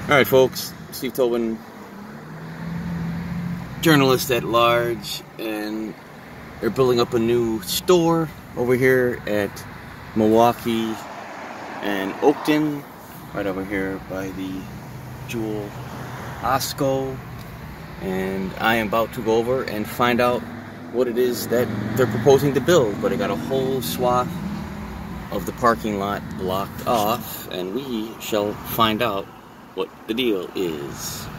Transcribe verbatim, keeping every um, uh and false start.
Alright folks, Steve Tobin, journalist at large, and they're building up a new store over here at Milwaukee and Oakton, right over here by the Jewel Osco, and I am about to go over and find out what it is that they're proposing to build. But I got a whole swath of the parking lot blocked off, and we shall find out what the deal is.